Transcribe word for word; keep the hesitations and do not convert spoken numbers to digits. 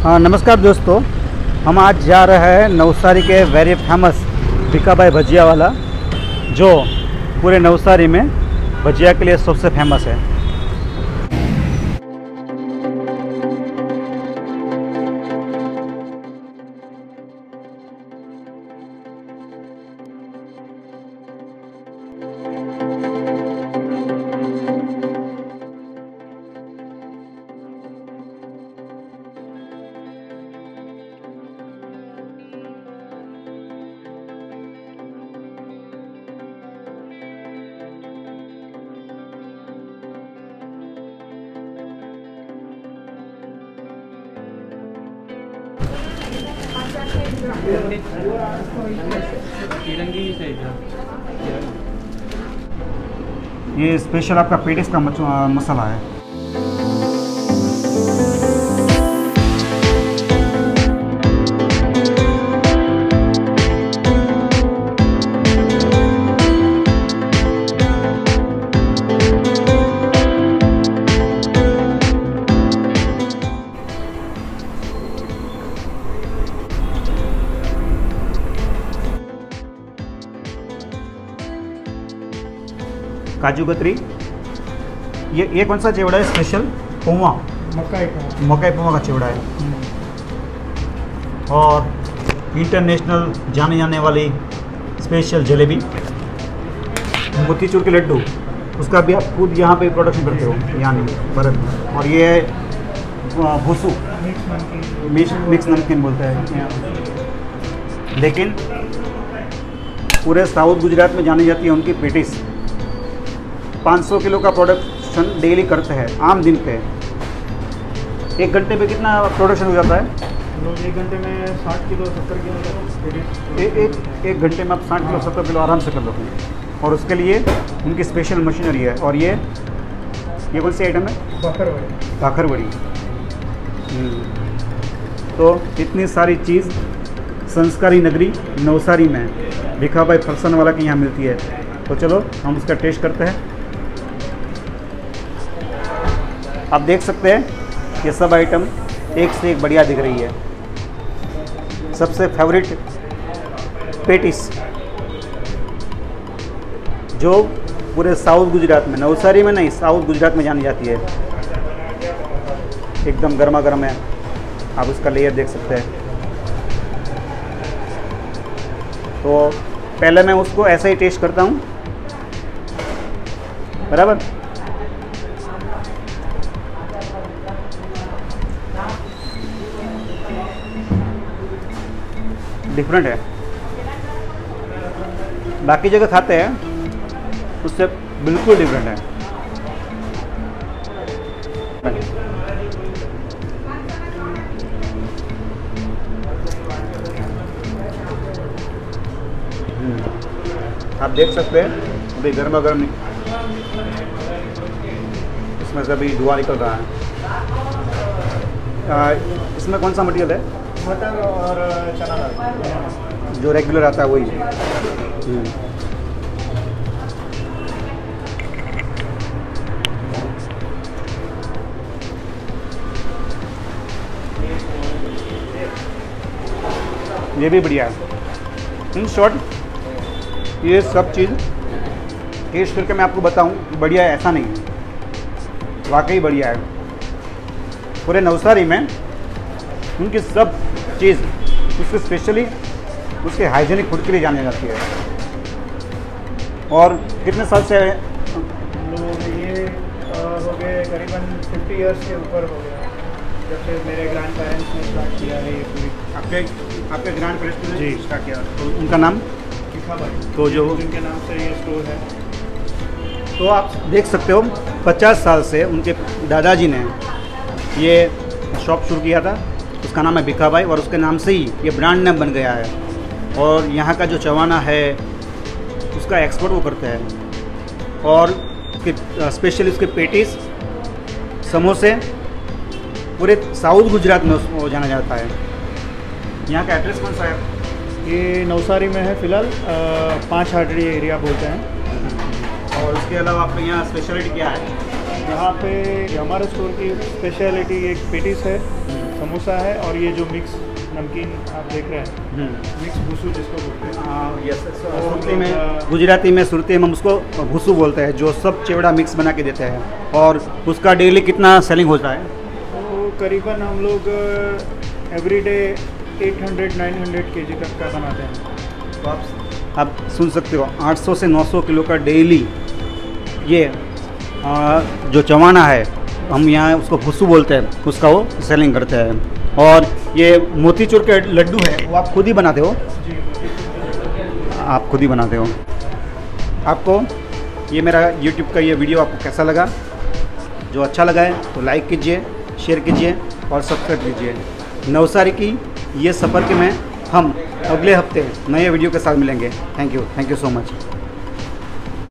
हाँ नमस्कार दोस्तों, हम आज जा रहे हैं नवसारी के वेरी फेमस भिखाभाई भजिया वाला, जो पूरे नवसारी में भजिया के लिए सबसे फेमस है। ये स्पेशल आपका पेटिस का मसाला है। काजू कतरी, ये ये कौन सा चिवड़ा है? स्पेशल पोहा, मकाई पोहा, मकाई पोहा का चिवड़ा है। और इंटरनेशनल जाने जाने वाली स्पेशल जलेबी, मोतीचूर के लड्डू, उसका भी आप खुद यहाँ पे प्रोडक्शन करते हो यानी भारत में। और ये भूसू मिक्स मिक्स नमकीन बोलते हैं, लेकिन पूरे साउथ गुजरात में जानी जाती है उनकी पेटिस। पाँच सौ किलो का प्रोडक्शन डेली करते हैं आम दिन पे। एक घंटे पे कितना प्रोडक्शन हो जाता है? एक घंटे में साठ किलो सत्तर किलो एक एक एक घंटे में आप साठ किलो सत्तर किलो आराम से कर लो। और उसके लिए उनकी स्पेशल मशीनरी है। और ये ये कौन सी आइटम है? बाखरवड़ी। बाखरवड़ी। तो इतनी सारी चीज़ संस्कारी नगरी नवसारी में भिखाभाई फरसान वाला की यहाँ मिलती है। तो चलो हम उसका टेस्ट करते हैं। आप देख सकते हैं ये सब आइटम एक से एक बढ़िया दिख रही है। सबसे फेवरेट पेटिस, जो पूरे साउथ गुजरात में, नवसारी में नहीं साउथ गुजरात में जानी जाती है। एकदम गर्मा गर्म है, आप उसका लेयर देख सकते हैं। तो पहले मैं उसको ऐसे ही टेस्ट करता हूँ, बराबर। डिफरेंट है, बाकी जगह खाते हैं उससे बिल्कुल डिफरेंट है। आप देख सकते हैं अभी गर्मा गर्म इसमें से अभी धुआं निकल रहा है। आ, इसमें कौन सा मटेरियल है? मटर और चना दाल, जो रेगुलर आता है वही। ये भी बढ़िया है। इन शॉर्ट ये सब चीज़ टेस्ट करके मैं आपको बताऊं बढ़िया है ऐसा नहीं है, वाकई बढ़िया है। पूरे नवसारी में उनकी सब चीज़ उसके स्पेशली उसके हाइजीनिक फूड के लिए जानी जाती है। और कितने साल से लोग ये हो गए करीबन फिफ्टी इयर्स के ऊपर हो गया, जब से मेरे ग्रैंड पेरेंट्स ने स्टार्ट किया है ये पूरी। आपके आपके ग्रैंड पेरेंट्स ने जी स्टार्ट किया, तो उनका नाम भिखाभाई, तो जो जिनके नाम से ये स्टोर है। तो आप देख सकते हो पचास साल से उनके दादाजी ने ये शॉप शुरू किया था, उसका नाम है भिखाभाई, और उसके नाम से ही ये ब्रांड नेम बन गया है। और यहाँ का जो चवाना है उसका एक्सपोर्ट वो करते हैं। और उसके स्पेशली उसके पेटिस, समोसे पूरे साउथ गुजरात में उसको जाना जाता है। यहाँ का एड्रेस कौन सा है? ये नवसारी में है फ़िलहाल, पाँच हाटड़ी एरिया बोलते हैं। और उसके अलावा आपके यहाँ स्पेशलिटी क्या है? यहाँ पे हमारे स्टोर की स्पेशलिटी एक पेटिस है, समोसा है और ये जो मिक्स नमकीन आप देख रहे हैं, मिक्स भूसू जिसको बोलते हैं। यस, सुरती में, गुजराती में सुरती में हम उसको भूसू बोलते हैं, जो सब चिवड़ा मिक्स बना के देते हैं। और उसका डेली कितना सेलिंग होता है? तो करीबन हम लोग एवरी डे आठ सौ नौ सौ केजी तक का बनाते हैं। तो आप आप सुन सकते हो, आठ सौ से नौ सौ किलो का डेली ये आ, जो चवाना है, हम यहाँ उसको भूसू बोलते हैं, उसका वो सेलिंग करते हैं। और ये मोतीचूर के लड्डू है, वो आप खुद ही बनाते हो? जी, आप खुद ही बनाते हो। आपको ये मेरा यूट्यूब का ये वीडियो आपको कैसा लगा? जो अच्छा लगा है तो लाइक कीजिए, शेयर कीजिए और सब्सक्राइब कीजिए। नवसारी की ये सफ़र के में हम अगले हफ्ते नए वीडियो के साथ मिलेंगे। Thank you, thank you so much.